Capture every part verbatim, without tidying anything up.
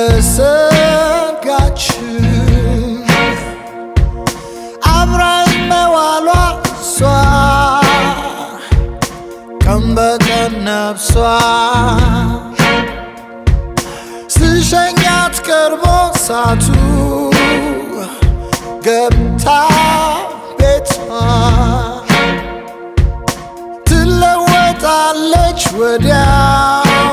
የሰጋችን አብራኝ መዋሏ እሷ ቀን በቀን ነፍሷ ስሸኛት ቀርቦ ሳቱ ገብታ ቤቷ ትለወጣለች ወዲያው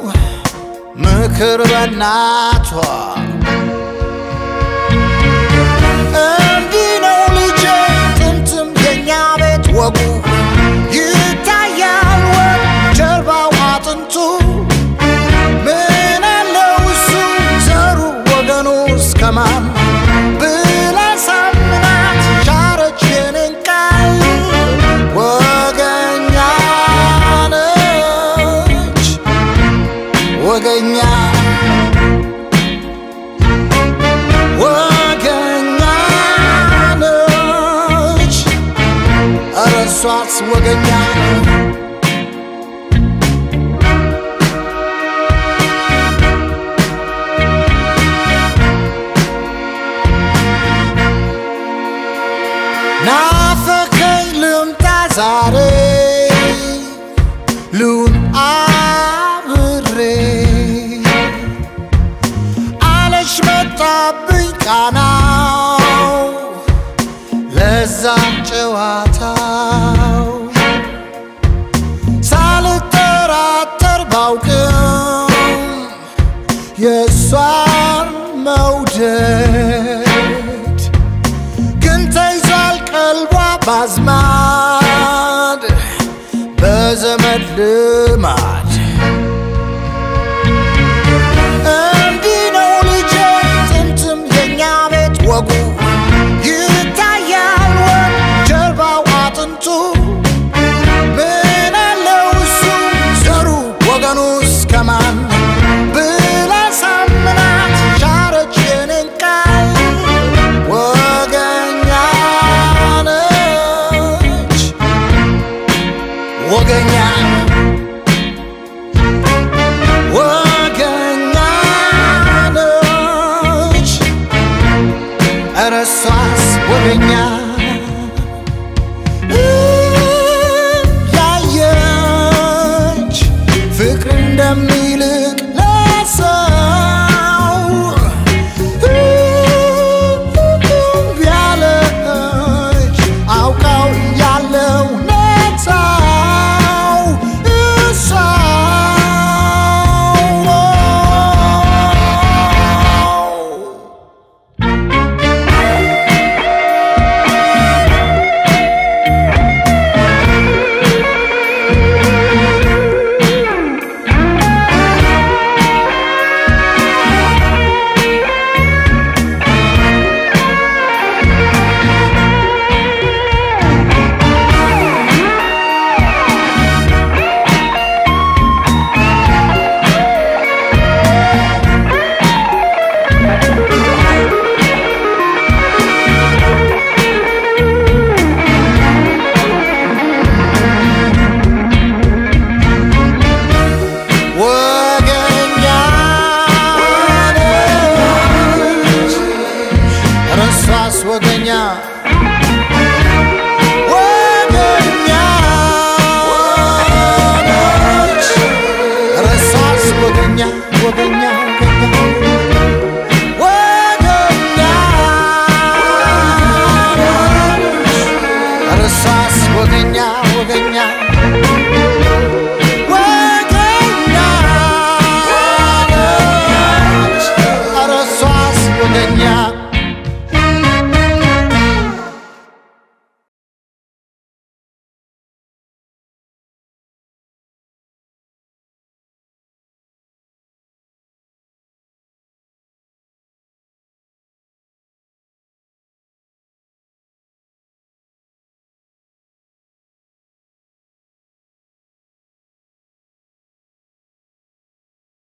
ምክር በናቷ እንዲህ ነው ልጄ ጥንትም የኛ ቤት ወጉ ይታያል ወግ ጀርባው አጥንቱ ምን አለው እሱ ዘሩ ወገኑ እስከማን ብላ ሳምናት ሻረች የኔን ቃል ወገኛ ነች ወገኛ ወገኛ ነች ኧረ እሷስ ወገኛ ናፈቀኝ ልምጣ ዛሬ ልሁን አብሬ አለች መጣብኝ ቃናው ለዛም ጨዋታው ሳልጠራጠር ባውቅም የእሷን መውደድ ግን ተይዟል ቀልቧ ባዝማድ በዘመድ ልማድ እንዲህ ነው ልጄ ጥንትም የኛ ቤት ወጉ ይታያል ወግ ጀርባው አጥንቱ ምን አለው እሱ ዘሩ ወገኑ እስከማን ብላ ሳምናት ሻረች የኔን ቃል ወገኛ ነች ወገኛ ወገኛ ነች ኧረ እሷስ ወገኛ